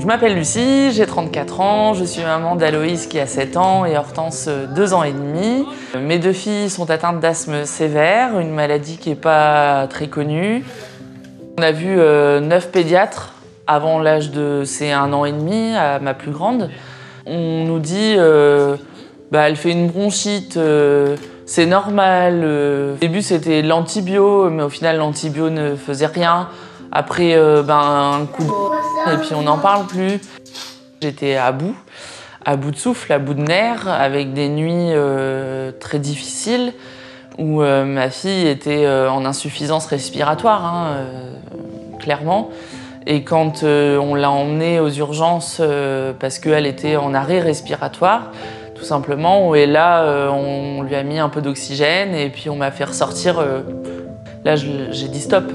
m'appelle Lucie, j'ai 34 ans, je suis maman d'Aloïs qui a 7 ans et Hortense 2 ans et demi. Mes 2 filles sont atteintes d'asthme sévère, une maladie qui n'est pas très connue. On a vu 9 pédiatres avant l'âge de ses 1 an et demi, à ma plus grande. On nous dit elle fait une bronchite, c'est normal. Au début c'était l'antibio, mais au final l'antibio ne faisait rien. Après un coup de et puis on n'en parle plus. J'étais à bout de souffle, à bout de nerfs, avec des nuits très difficiles où ma fille était en insuffisance respiratoire, clairement. Et quand on l'a emmenée aux urgences parce qu'elle était en arrêt respiratoire, tout simplement, et là on lui a mis un peu d'oxygène et puis on m'a fait ressortir. Là j'ai dit stop.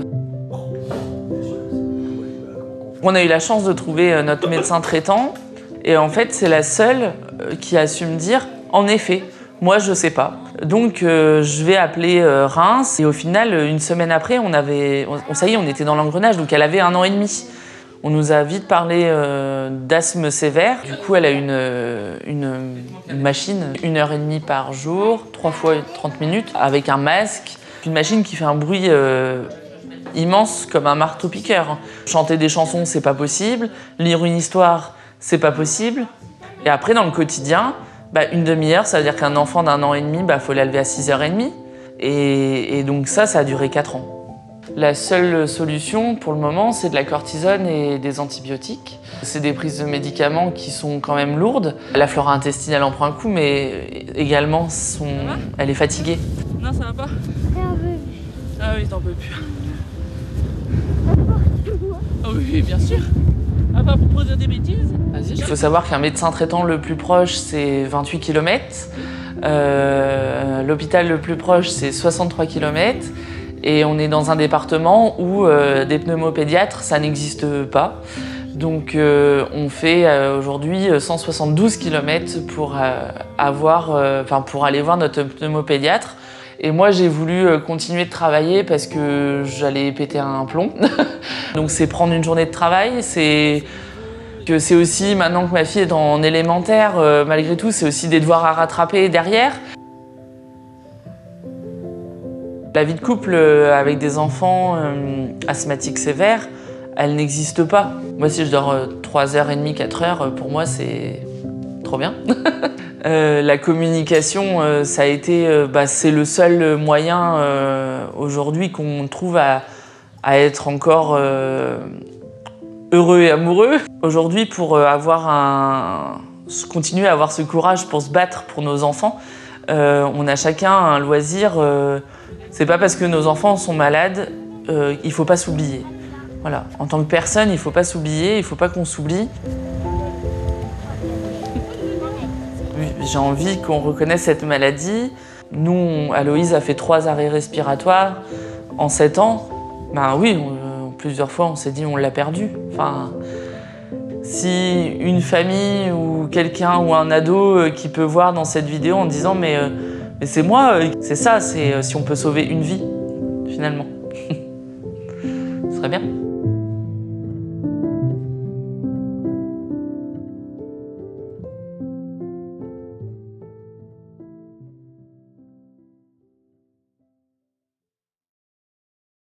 On a eu la chance de trouver notre médecin traitant et en fait c'est la seule qui a su me dire en effet, moi je sais pas. Donc je vais appeler Reims et au final une semaine après ça y est, on était dans l'engrenage, donc elle avait 1 an et demi. On nous a vite parlé d'asthme sévère. Du coup elle a une machine 1h30 par jour, 3 fois 30 minutes avec un masque, une machine qui fait un bruit immense comme un marteau-piqueur. Chanter des chansons, c'est pas possible. Lire une histoire, c'est pas possible. Et après, dans le quotidien, une demi-heure, ça veut dire qu'un enfant d'1 an et demi, faut l'élever à 6h30. Et donc ça a duré 4 ans. La seule solution pour le moment, c'est de la cortisone et des antibiotiques. C'est des prises de médicaments qui sont quand même lourdes. La flore intestinale en prend un coup, mais également, elle est fatiguée. Non, ça va pas. Ah oui, t'en peux plus. Oh oui, bien sûr. Ah bah, pour dire des bêtises. Il faut savoir qu'un médecin traitant le plus proche, c'est 28 km. L'hôpital le plus proche, c'est 63 km. Et on est dans un département où des pneumopédiatres, ça n'existe pas. Donc on fait aujourd'hui 172 km pour aller voir notre pneumopédiatre. Et moi, j'ai voulu continuer de travailler parce que j'allais péter un plomb. Donc c'est prendre une journée de travail, c'est aussi, maintenant que ma fille est en élémentaire, malgré tout, c'est aussi des devoirs à rattraper derrière. La vie de couple avec des enfants asthmatiques sévères, elle n'existe pas. Moi, si je dors 3h30, 4h, pour moi, c'est trop bien. La communication, ça a été, c'est le seul moyen aujourd'hui qu'on trouve à être encore heureux et amoureux. Aujourd'hui, pour continuer à avoir ce courage pour se battre pour nos enfants, on a chacun un loisir. C'est pas parce que nos enfants sont malades, il faut pas s'oublier. Voilà. En tant que personne, il faut pas s'oublier, il faut pas qu'on s'oublie. J'ai envie qu'on reconnaisse cette maladie. Nous, Aloïs a fait 3 arrêts respiratoires en 7 ans. Oui, plusieurs fois on s'est dit on l'a perdu. Si une famille ou quelqu'un ou un ado qui peut voir dans cette vidéo en disant mais c'est moi, c'est ça, c'est si on peut sauver une vie, finalement. Ce serait bien.